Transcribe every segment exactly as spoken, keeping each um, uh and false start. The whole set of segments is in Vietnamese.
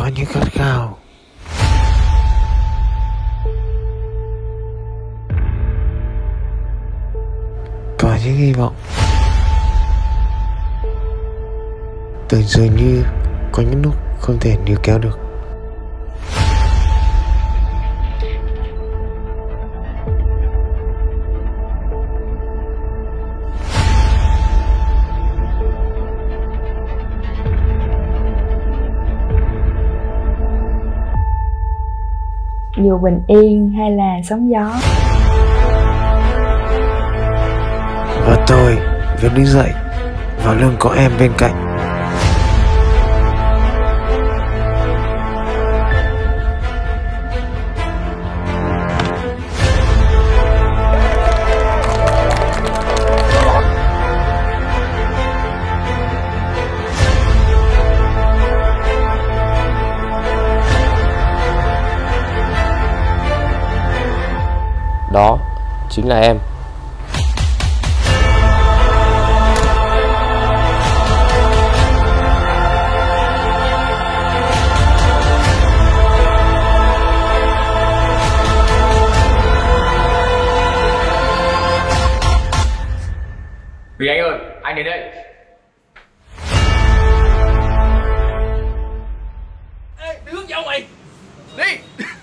có những khát khao, có những hy vọng. Tưởng dường như có những lúc không thể níu kéo được. Dù bình yên hay là sóng gió. Và tôi vẫn đứng dậy và luôn có em bên cạnh. Đó chính là em. Vì anh ơi, anh đến đây. Ê, đứng dậy mày. Đi.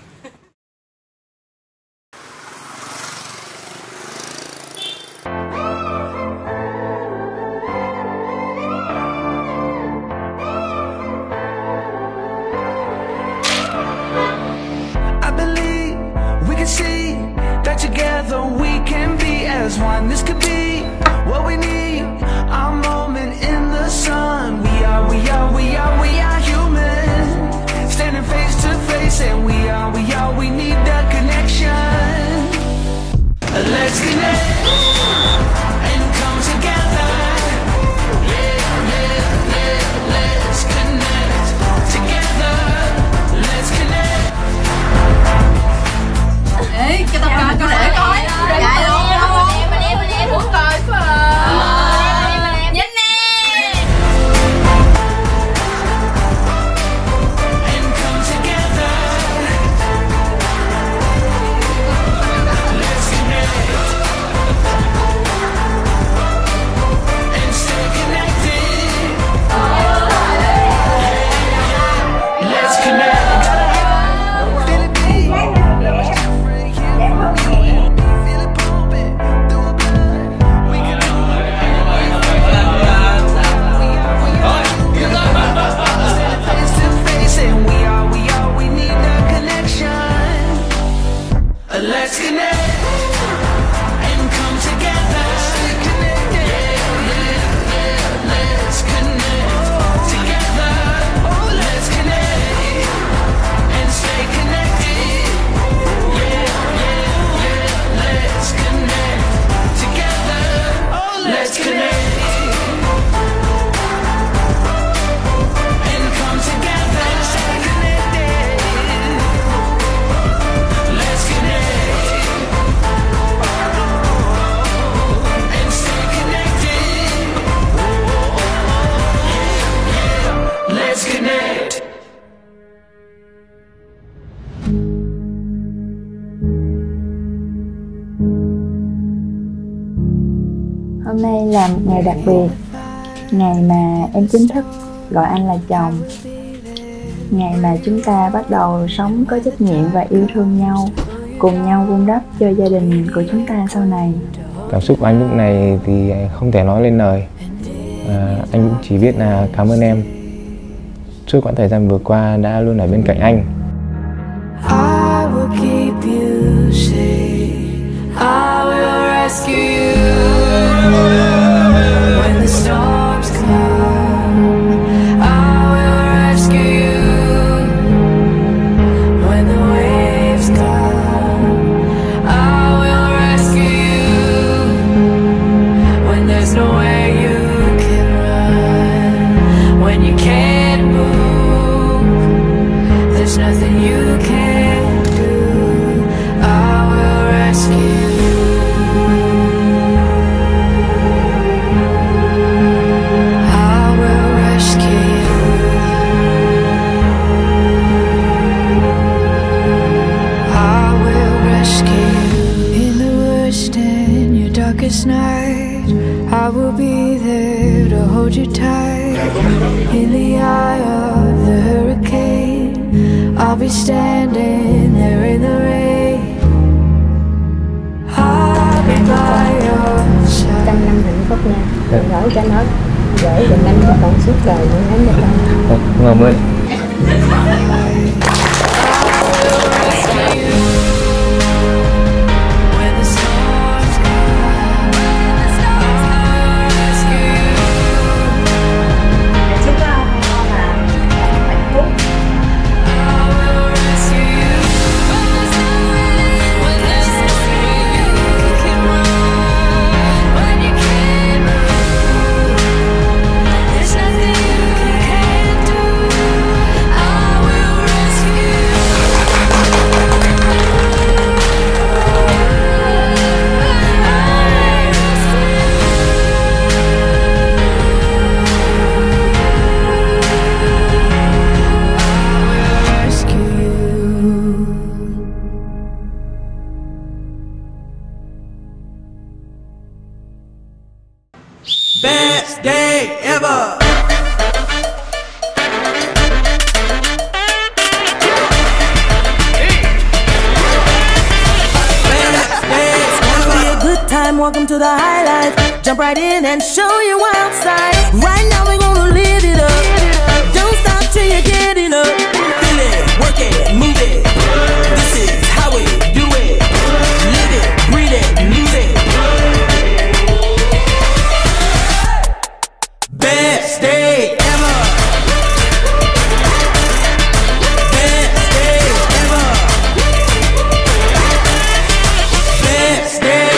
See that together we can be as one. This could be what we need. Our moment in the sun. We are, we are, we are, we are human. Standing face to face, and we are, we are, we need the connection. Let's connect and come together. Yeah, yeah, yeah. Let's connect together. Let's connect. Ê, cái tập coi coi để coi. Chạy luôn. Mình em, mình em muốn coi phải không? Nhanh nè. And come together. Let's connect. And stay connected. Let's connect. Feel it deep. Feel it pumping through our blood. We can do it. Standing face to face, and we are, we are, we need the connection. Let's connect and come together. Yeah, yeah, yeah. Let's connect together. Let's connect and stay connected. Yeah, yeah, yeah. Let's connect together. Let's connect and come together. Stay connected. Let's connect and stay connected. Let's connect. Hôm nay là một ngày đặc biệt. Ngày mà em chính thức gọi anh là chồng. Ngày mà chúng ta bắt đầu sống có trách nhiệm và yêu thương nhau, cùng nhau vun đắp cho gia đình của chúng ta sau này. Cảm xúc của anh lúc này thì không thể nói lên lời. à, Anh cũng chỉ biết là cảm ơn em suốt quãng thời gian vừa qua đã luôn ở bên cạnh anh. I will keep you safe. I will rescue you when the storms come. I will rescue you when the waves come. I will rescue you when there's nowhere you can run. When you can't move, there's nothing you can do. I will rescue you. I will rescue you. be standing there in the rain. I'll be by your side. Trăm năm hạnh phúc nha. Đừng gửi cho nó gửi đừng anh cho con suốt đời luôn anh cho con. Ngon ơi. Best day ever. Time, welcome to the high life. Jump right in and show you wild side. Right now we're gonna live it up. Don't stop till you get enough. Feel it, work it, move it. This is how we do it. Live it, breathe it, lose it. Best day ever. Best day ever. Best day.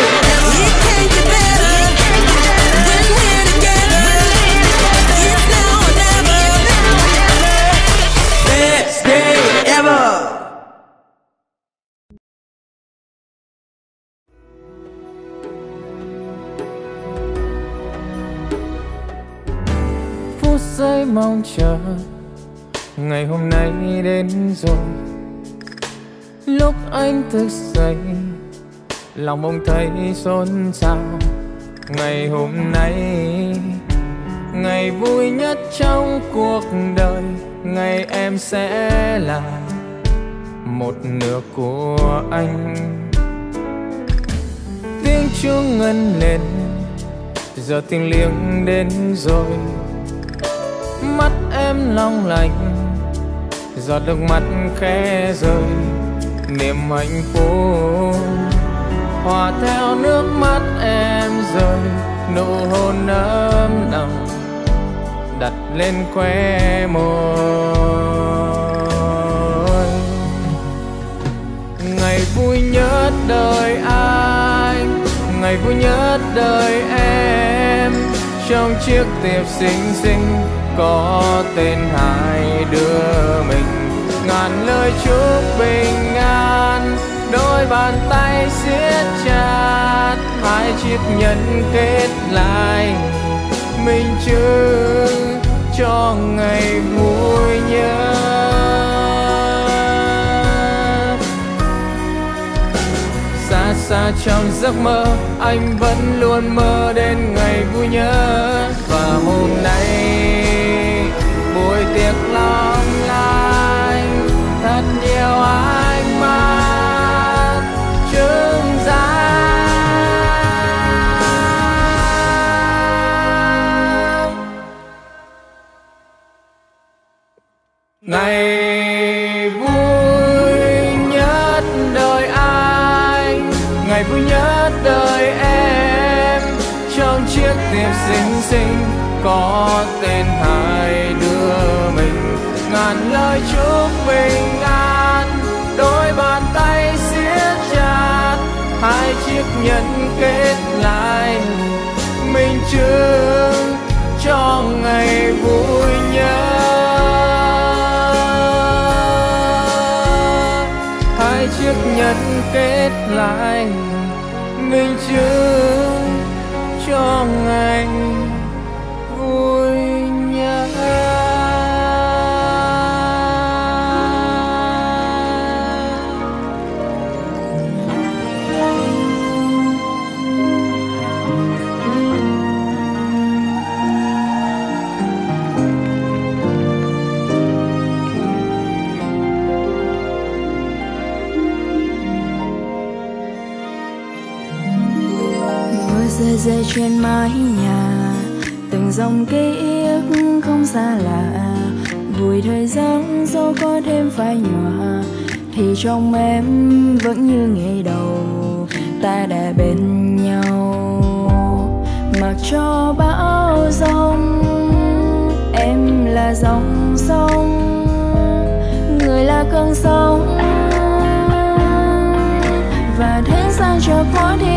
Giây mong chờ ngày hôm nay đến rồi. Lúc anh thức dậy lòng bỗng thấy xôn xao. Ngày hôm nay ngày vui nhất trong cuộc đời. Ngày em sẽ là một nửa của anh. Tiếng chuông ngân lên giờ thiêng liêng đến rồi. Mắt em long lanh giọt nước mắt khẽ rơi. Niềm hạnh phúc hòa theo nước mắt em rơi. Nụ hôn ấm nồng đặt lên khóe môi. Ngày vui nhất đời anh, ngày vui nhất đời em. Trong chiếc tiệc xinh xinh có tên hai đứa mình. Ngàn lời chúc bình an, đôi bàn tay siết chặt. Hai chiếc nhẫn kết lại, minh chứng cho ngày vui nhất. Xa xa trong giấc mơ, anh vẫn luôn mơ đến ngày vui nhất. Và hôm nay buổi tiệc long lanh, thật nhiều ánh mắt trưng sáng. Ngày vui nhất đời anh, ngày vui nhất đời em. Trong chiếc tiệc xinh xinh có tên hai đứa mình. Ngàn lời chúc bình an, đôi bàn tay siết chặt. Hai chiếc nhẫn kết lại, minh chứng cho ngày vui nhất. Hai chiếc nhẫn kết lại, minh chứng cho ngày vui nhất. rơi trên mái nhà, từng dòng ký ức không xa lạ. Vùi thời gian dẫu có thêm phai nhòa, thì trong em vẫn như ngày đầu ta đã bên nhau. Mặc cho bão giông, em là dòng sông, người là cơn sóng. Và thế gian chợt có thêm